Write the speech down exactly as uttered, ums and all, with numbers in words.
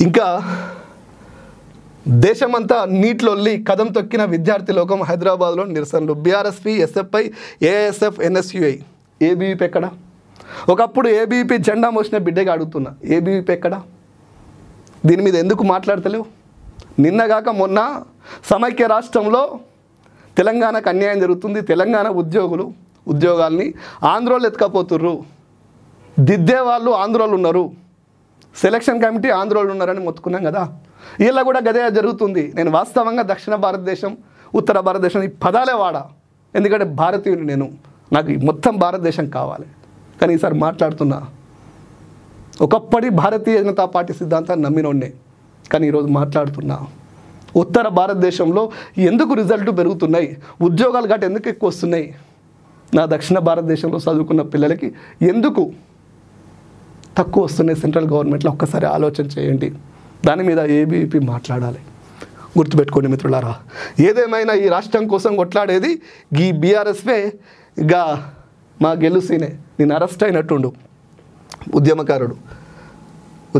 ఇంకా దేశమంతా నీటిలొల్లి కదం తొక్కిన విద్యార్థి లోకం హైదరాబాద్లో నిరసనలు. BRSP, SFI, ASF, NSUI. ABVP ఎక్కడ? ఒకప్పుడు ఏబీవీపీ జెండా మోసిన బిడ్డగా అడుగుతున్నా, ఏబీవీపీ ఎక్కడ? దీని మీద ఎందుకు మాట్లాడతలేవు? నిన్నగాక మొన్న సమైక్య రాష్ట్రంలో తెలంగాణకు అన్యాయం జరుగుతుంది, తెలంగాణ ఉద్యోగులు ఉద్యోగాల్ని ఆంధ్రోళ్ళు ఎత్తుకపోతుర్రు, దిద్దే వాళ్ళు ఆంధ్రోళ్ళు ఉన్నారు, సెలక్షన్ కమిటీ ఆంధ్రోళ్ళు ఉన్నారని మొత్తుకున్నాం కదా. ఇలా కూడా గదే జరుగుతుంది. నేను వాస్తవంగా దక్షిణ భారతదేశం, ఉత్తర భారతదేశం ఈ పదాలే వాడా, ఎందుకంటే భారతీయుని నేను, నాకు మొత్తం భారతదేశం కావాలి. కానీ ఈసారి మాట్లాడుతున్నా, ఒకప్పటి భారతీయ జనతా పార్టీ సిద్ధాంతాన్ని నమ్మినోడ్నే, కానీ ఈరోజు మాట్లాడుతున్నా ఉత్తర భారతదేశంలో ఎందుకు రిజల్ట్ పెరుగుతున్నాయి, ఉద్యోగాలు గట్ట ఎందుకు ఎక్కువ వస్తున్నాయి, నా దక్షిణ భారతదేశంలో చదువుకున్న పిల్లలకి ఎందుకు తక్కువ వస్తున్నాయి సెంట్రల్ గవర్నమెంట్లో ఒక్కసారి ఆలోచన చేయండి. దాని మీద ఏబీవీపీ మాట్లాడాలి. గుర్తుపెట్టుకోండి మిత్రులారా, ఏదేమైనా ఈ రాష్ట్రం కోసం కొట్లాడేది ఈ బీఆర్ఎస్వే. గా మా గెలుసీనే, నేను అరెస్ట్ అయినట్టుండు ఉద్యమకారుడు.